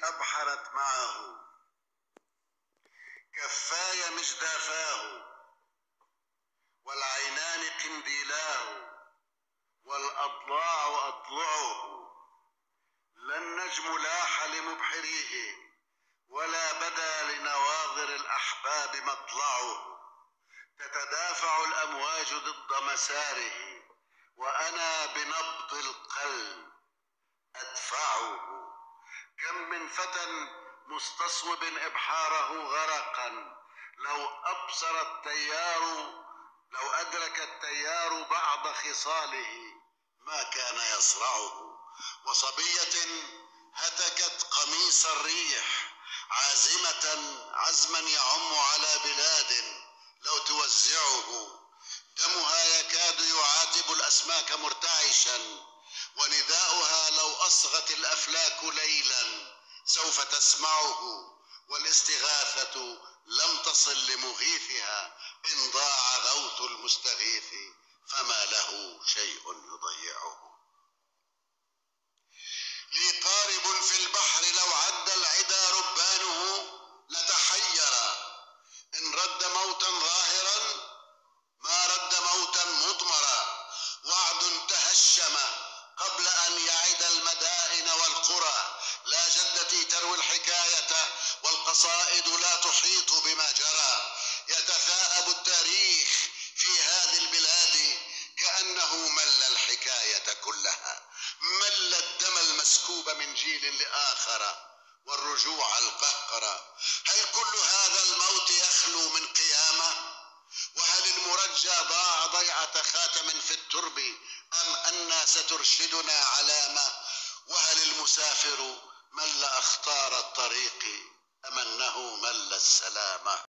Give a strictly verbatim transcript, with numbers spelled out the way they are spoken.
أبحرت معه، كفاي مجدافاه، والعينان قنديلاه، والأضلاع أضلعه. لا النجم لاح لمبحريه، ولا بدا لنواظر الأحباب مطلعه. تتدافع الأمواج ضد مساره، وأنا بنبض القلب أدفعه. كم من فتى مستصوب إبحاره غرقا، لو أبصر التيار لو أدرك التيار بعض خصاله ما كان يصرعه. وصبية هتكت قميص الريح، عازمة عزما يعم على بلاد لو توزعه. دمها يكاد يعاتب الأسماك مرتعشا، ونداؤها لو أصغت الأفلاك ليلا سوف تسمعه. والاستغاثة لم تصل لمغيثها، إن ضاع غوث المستغيث فما له شيء يضيعه. لي قارب في البحر لو عد العدا ربانه لتحير، إن رد موتا ظاهرا ما رد موتا مضمرا. وعد تهشم قبل أن يعد المدائن والقرى، لا جدتي تروي الحكاية والقصائد لا تحيط بما جرى. يتثاءب التاريخ في هذه البلاد كأنه مل الحكاية كلها، مل الدم المسكوب من جيل لآخر والرجوع القهقر. هل كل هذا الموت يخلو من قيامة؟ وهل المرجى ضاع ضيعة خاتم في الترب، أم أن سترشدنا علامة؟ وهل المسافر مل أخطار الطريق، أم أنه مل السلامة؟